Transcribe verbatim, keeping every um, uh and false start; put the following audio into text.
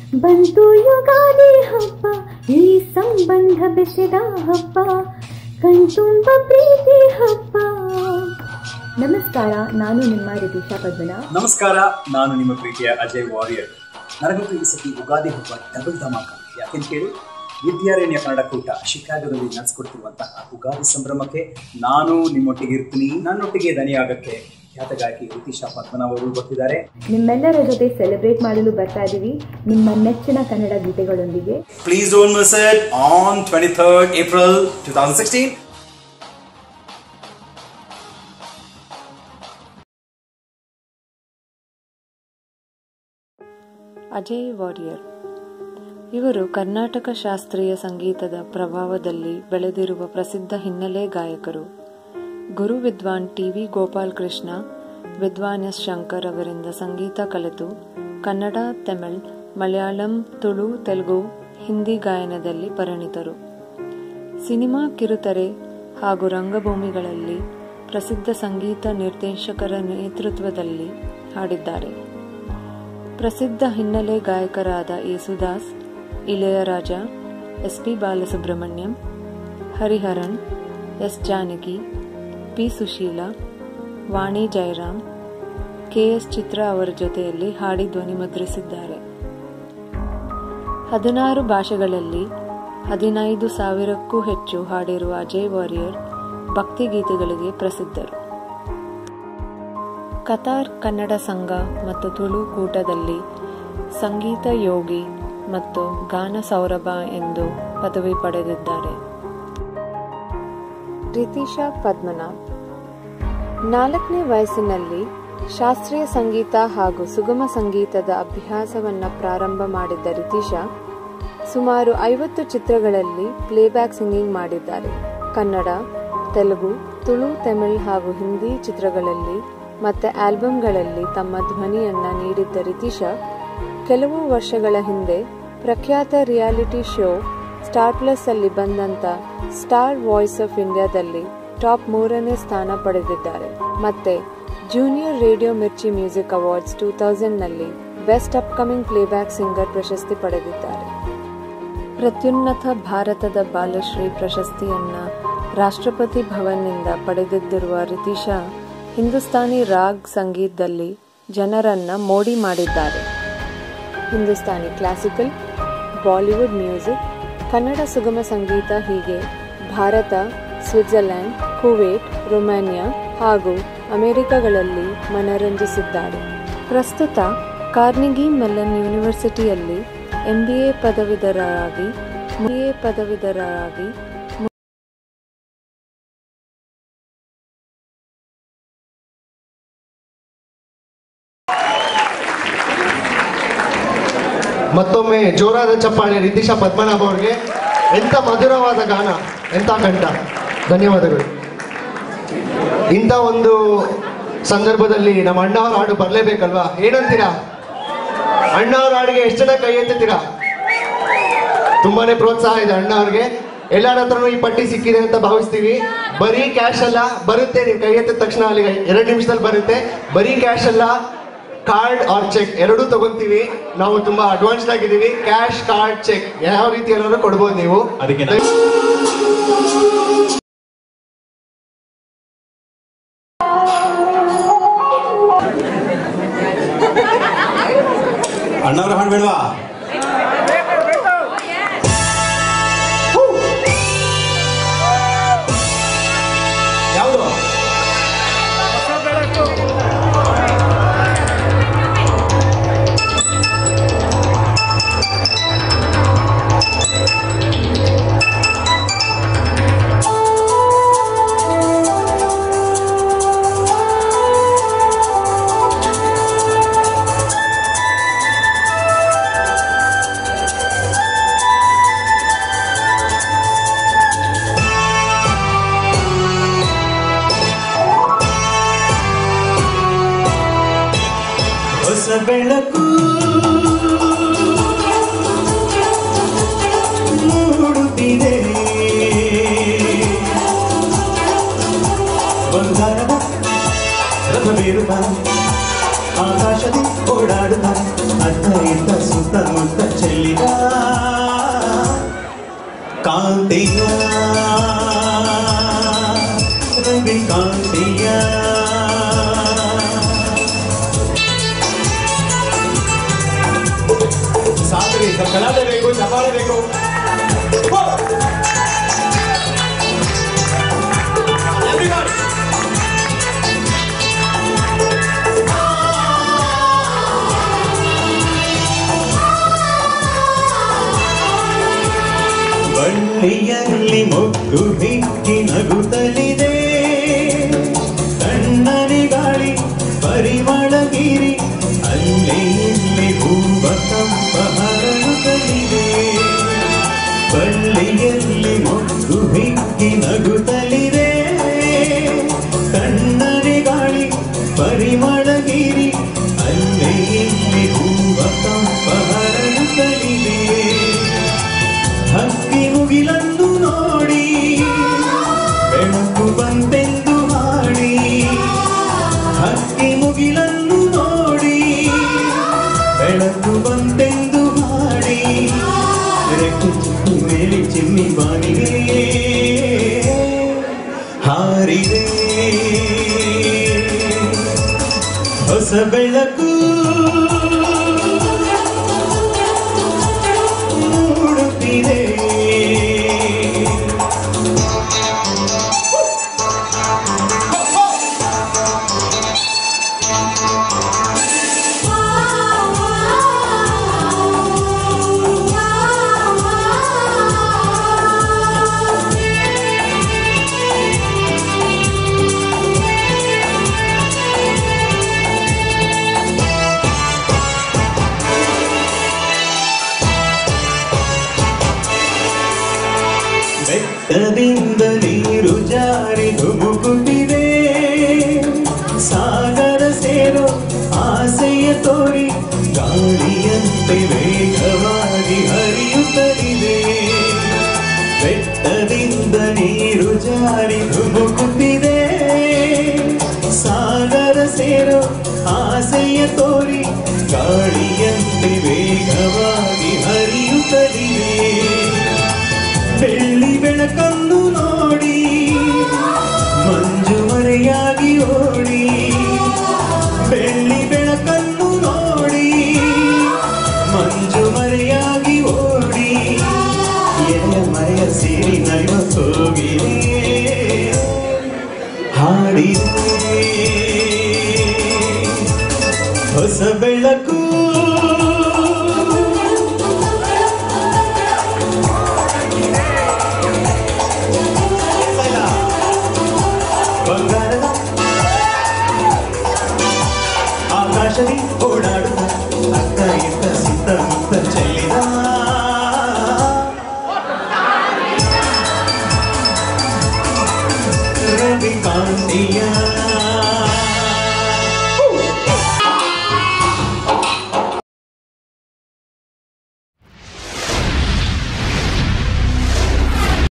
ಬಂತು ಯುಗಾದಿ ಹಬ್ಬ, ಈ ಸಂಬಂಧ ಬೆಸೆದ ಹಬ್ಬ, ಕಣ್ತುಂಬ ಪ್ರೀತಿ ಹಬ್ಬ. ನಮಸ್ಕಾರ, ನಾನು ನಿಮ್ಮ ರಿತೀಶಾ ಪದ್ಮನಾಭ್. ನಮಸ್ಕಾರ, ನಾನು ನಿಮ್ಮ ಪ್ರೀತಿಯ ಅಜಯ್ ವಾರಿಯರ್. ನನಗಂತೂ ಈ ಸತಿ ಯುಗಾದಿ ಹಬ್ಬ ಡಬಲ್ ಧಮಾಕ. ಯಾಕೆಂತ ಕೇಳಿ, ವಿದ್ಯಾರಣ್ಯ ಕನ್ನಡ ಕೂಟ ಶಿಕಾಗೋದಲ್ಲಿ ನಡೆಸಿಕೊಡ್ತಿರುವಂತಹ ಯುಗಾದಿ ಸಂಭ್ರಮಕ್ಕೆ ನಾನು ನಿಮ್ಮೊಟ್ಟಿಗೆ ಇರ್ತೀನಿ. ನನ್ನೊಟ್ಟಿಗೆ ದನಿಯಾಗಕ್ಕೆ ಖ್ಯಾತ ಗಾಯಕಿ ರಿತೀಶಾ ಪದ್ಮನಾಭ್ ಅವರು ಬರ್ತಿದ್ದಾರೆ. ನಿಮ್ಮೆಲ್ಲರ ಜೊತೆ ಸೆಲೆಬ್ರೇಟ್ ಮಾಡಲು ಬರ್ತಾ ಇದ್ದೀವಿ ನಿಮ್ಮ ನೆಚ್ಚಿನ ಕನ್ನಡ ಗೀತೆಗಳೊಂದಿಗೆ. Please don't miss it on twenty-third April twenty sixteen. Ajay Warrier ಇವರು ಕರ್ನಾಟಕ ಶಾಸ್ತ್ರೀಯ ಸಂಗೀತದ ಪ್ರಭಾವದಲ್ಲಿ ಬೆಳೆದಿರುವ ಪ್ರಸಿದ್ಧ ಹಿನ್ನೆಲೆ ಗಾಯಕರು. ಗುರು ವಿದ್ವಾನ್ ಟಿ ವಿ ಗೋಪಾಲ್ ಕೃಷ್ಣ, ವಿದ್ವಾನ್ ಎಸ್ ಶಂಕರ್ ಅವರಿಂದ ಸಂಗೀತ ಕಲಿತು ಕನ್ನಡ, ತಮಿಳ್, ಮಲಯಾಳಂ, ತುಳು, ತೆಲುಗು, ಹಿಂದಿ ಗಾಯನದಲ್ಲಿ ಪರಿಣಿತರು. ಸಿನಿಮಾ, ಕಿರುತೆರೆ ಹಾಗೂ ರಂಗಭೂಮಿಗಳಲ್ಲಿ ಪ್ರಸಿದ್ಧ ಸಂಗೀತ ನಿರ್ದೇಶಕರ ನೇತೃತ್ವದಲ್ಲಿ ಹಾಡಿದ್ದಾರೆ. ಪ್ರಸಿದ್ಧ ಹಿನ್ನೆಲೆ ಗಾಯಕರಾದ Yesudas, Ilaiyaraaja, S P Balasubrahmanyam, Hariharan, S Janaki, P Susheela, Vani Jayaram, K S Chithra ಅವರ ಜೊತೆಯಲ್ಲಿ ಹಾಡಿ ಧ್ವನಿಮುದ್ರಿಸಿದ್ದಾರೆ. ಹದಿನಾರು ಭಾಷೆಗಳಲ್ಲಿ ಹದಿನೈದು ಸಾವಿರಕ್ಕೂ ಹೆಚ್ಚು ಹಾಡಿರುವ ಅಜಯ್ ವಾರಿಯರ್ ಭಕ್ತಿಗೀತೆಗಳಿಗೆ ಪ್ರಸಿದ್ಧರು. ಕತಾರ್ ಕನ್ನಡ ಸಂಘ ಮತ್ತು ತುಳು ಕೂಟದಲ್ಲಿ ಸಂಗೀತ ಯೋಗಿ ಮತ್ತು ಗಾನ ಸೌರಭ ಎಂದು ಪದವಿ ಪಡೆದಿದ್ದಾರೆ. ರಿತೀಶಾ ಪದ್ಮನಾಭ್ ನಾಲ್ಕನೇ ವಯಸ್ಸಿನಲ್ಲಿ ಶಾಸ್ತ್ರೀಯ ಸಂಗೀತ ಹಾಗೂ ಸುಗಮ ಸಂಗೀತದ ಅಭ್ಯಾಸವನ್ನು ಪ್ರಾರಂಭ ಮಾಡಿದ್ದ ರಿತೀಶಾ ಸುಮಾರು ಐವತ್ತು ಚಿತ್ರಗಳಲ್ಲಿ ಪ್ಲೇಬ್ಯಾಕ್ ಸಿಂಗಿಂಗ್ ಮಾಡಿದ್ದಾರೆ. ಕನ್ನಡ, ತೆಲುಗು, ತುಳು, ತಮಿಳ್ ಹಾಗೂ ಹಿಂದಿ ಚಿತ್ರಗಳಲ್ಲಿ ಮತ್ತು ಆಲ್ಬಂಗಳಲ್ಲಿ ತಮ್ಮ ಧ್ವನಿಯನ್ನ ನೀಡಿದ್ದ ರಿತೀಶಾ ಕೆಲವು ವರ್ಷಗಳ ಹಿಂದೆ ಪ್ರಖ್ಯಾತ ರಿಯಾಲಿಟಿ ಶೋ ಸ್ಟಾರ್ ಪ್ಲಸ್ ಅಲ್ಲಿ ಬಂದಂತ ಸ್ಟಾರ್ ವಾಯ್ಸ್ ಆಫ್ ಇಂಡಿಯಾದಲ್ಲಿ ಟಾಪ್ ಮೂರನೇ ಸ್ಥಾನ ಪಡೆದಿದ್ದಾರೆ. ಮತ್ತೆ junior radio Mirchi music awards two thousand ನಲ್ಲಿ ಬೆಸ್ಟ್ ಅಪ್ಕಮಿಂಗ್ ಪ್ಲೇಬ್ಯಾಕ್ ಸಿಂಗರ್ ಪ್ರಶಸ್ತಿ ಪಡೆದಿದ್ದಾರೆ. ಪ್ರತ್ಯುನ್ನತ ಭಾರತದ ಬಾಲಶ್ರೀ ಪ್ರಶಸ್ತಿಯನ್ನ ರಾಷ್ಟ್ರಪತಿ ಭವನ್ನಿಂದ ಪಡೆದಿದ್ದಿರುವ ರಿತೀಶಾ ಹಿಂದೂಸ್ತಾನಿ ರಾಗ್ ಸಂಗೀತದಲ್ಲಿ ಜನರನ್ನ ಮೋಡಿ ಮಾಡಿದ್ದಾರೆ. Hindustani classical, Bollywood music, Kannada ಸುಗಮ ಸಂಗೀತ ಹೀಗೆ ಭಾರತ, ಸ್ವಿಟ್ಜರ್ಲ್ಯಾಂಡ್, ಕುವೈಟ್, ರೊಮಾನಿಯಾ ಹಾಗೂ ಅಮೆರಿಕಗಳಲ್ಲಿ ಮನರಂಜಿಸಿದ್ದಾರೆ. ಪ್ರಸ್ತುತ ಕಾರ್ನಿಗಿ ಮೆಲ್ಲನ್ ಯೂನಿವರ್ಸಿಟಿಯಲ್ಲಿ ಎಂಬಿಎ ಪದವೀಧರರಾಗಿ ಎ ಪದವೀಧರರಾಗಿ ಮತ್ತೊಮ್ಮೆ ಜೋರಾದ ಚಪ್ಪಾಳೆ ರಿತೀಶಾ ಪದ್ಮನಾಭ್ ಅವರಿಗೆ. ಎಂಥ ಮಧುರವಾದ ಗಾನ, ಎಂಥ ಕಂಠ. ಧನ್ಯವಾದಗಳು. ಇಂಥ ಒಂದು ಸಂದರ್ಭದಲ್ಲಿ ನಮ್ಮ ಅಣ್ಣ ಅವ್ರ ಹಾಡು ಬರಲೇಬೇಕಲ್ವಾ? ಏನಂತೀರಾ? ಅಣ್ಣ ಅವ್ರ ಹಾಡಿಗೆ ಎಷ್ಟು ಜನ ಕೈ ಎತ್ತುತ್ತೀರಾ? ತುಂಬಾನೇ ಪ್ರೋತ್ಸಾಹ ಇದೆ ಅಣ್ಣ ಅವ್ರಿಗೆ. ಎಲ್ಲರ ಹತ್ರನೂ ಈ ಪಟ್ಟಿ ಸಿಕ್ಕಿದೆ ಅಂತ ಭಾವಿಸ್ತೀವಿ. ಬರೀ ಕ್ಯಾಶ್ ಅಲ್ಲ, ಬರುತ್ತೆ. ನೀವು ಕೈ ಎತ್ತಿದ ತಕ್ಷಣ ಅಲ್ಲಿ ಎರಡು ನಿಮಿಷದಲ್ಲಿ ಬರುತ್ತೆ. ಬರೀ ಕ್ಯಾಶ್ ಅಲ್ಲ, ಕಾರ್ಡ್ ಆರ್ ಚೆಕ್ ಎರಡೂ ತಗೊಂತೀವಿ. ನಾವು ತುಂಬಾ ಅಡ್ವಾನ್ಸ್ಡ್ ಆಗಿದ್ದೀವಿ. ಕ್ಯಾಶ್, ಕಾರ್ಡ್, ಚೆಕ್ ಯಾವ ರೀತಿ ಏನಾದ್ರು ಕೊಡ್ಬೋದು ನೀವು. ಅದಕ್ಕೆ ಅಣ್ಣವ್ರ ಹಾಡು ಬೇಡವಾ? ಯಾವುದು? ಬೆಳಕು ಮೂಡುತ್ತಿದೆ, ಬಂಗಾರದ ರಥ ಬೀರುತ್ತಾ ಆಕಾಶದಿ ಓಡಾಡುತ್ತಾ ಅತ್ತ ಇತ್ತ ಸುತ್ತಮುತ್ತ ಕಾಂತಿಯ ರವಿ ಕಾಂತಿಯ ಸಾಕ್ರಿ ಕಲಾಡೆ ಬೇಕು ಚಪಾಳೆ ಬೇಕು ಬಳ್ಳಿಯಲ್ಲಿ ಮೊಗ್ಗು ಹಿಕ್ಕಿ ನಗುತ್ತಲಿದೆ ತಣ್ಣನೆ ಗಾಳಿ ಪರಿಮಳಗಿರಿ ಅಲ್ಲಿ ಇಲ್ಲಿ ಹೂವ ಕಂಪ ಹರಡುತ್ತಲಿದೆ ಬಳ್ಳಿಯಲ್ಲಿ ಮೊಗ್ಗು ಹಿಕ್ಕಿ ನಗುತ್ತಲಿದೆ ತಣ್ಣನೆ ಗಾಳಿ ಪರಿಮಳಗಿರಿ ಅಲ್ಲಿ ಇಲ್ಲಿ ಹೂವ ಕಂಪ ಹರಡುತ್ತಲಿದೆ ಹಕ್ಕಿ ಮುಗಿಲನ್ನು ನೋಡಿ ಬೆಳಕು ಬಂತೆಂದು ಹಾಡಿ ಹಕ್ಕಿ ಮುಗಿಲನ್ನು ನೋಡಿ ಬೆಳಕು ಬಂತೆಂದು ಹಾಡಿ ರೆಕ್ಕೆ ಚಿಕ್ಕಿ ಮೇಲೆ ಚಿಮ್ಮಿ ಬಾನಿಗೆ ಹಾರಿದೆ ಹೊಸ ಬೆಳಕು ಮೂಡುತ್ತಿದೆ ಬೆಟ್ಟದಿಂದ ನೀರು ಜಾರಿ ಧುಮುಕುತ್ತಿದೆ ಸಾಗರ ಸೇರೋ ಆಸೆಯ ತೋರಿ ಗಾಳಿಯಂತೆ ವೇಗವಾಗಿ ಹರಿಯುತ್ತಲಿದೆ ಬೆಟ್ಟದಿಂದ ನೀರು ಜಾರಿ ಧುಮುಕುತ್ತಿದೆ ಸಾಗರ ಸೇರೋ ಆಸೆಯ ತೋರಿ ಗಾಳಿಯಂತೆ ವೇಗವಾಗಿ ಹರಿಯುತ್ತಲಿದೆ ಬೆಳ್ಳಿ ಬೆಳಕನ್ನು ನೋಡಿ ಮಂಜು ಮರೆಯಾಗಿ ಓಡಿ ಬೆಳ್ಳಿ ಬೆಳಕನ್ನು ನೋಡಿ ಮಂಜು ಮರೆಯಾಗಿ ಓಡಿ ಎಲೆ ಮರೆಯ ಸೇರಿ ನಲಿವ ಹೋಗಿದೆ ಹಾಡಿದೆ ಹೊಸ ಬೆಳಕು ಬಂಗಾರದ ಆಕಾಶದಿ ಓಡಾಡುತ್ತ ಅತ್ತ ಇತ್ತ ಸಿದ್ಧ ಮುಕ್ತ ಚೆಲ್ಲಿದ ರವಿ ಕಾಂತಿಯ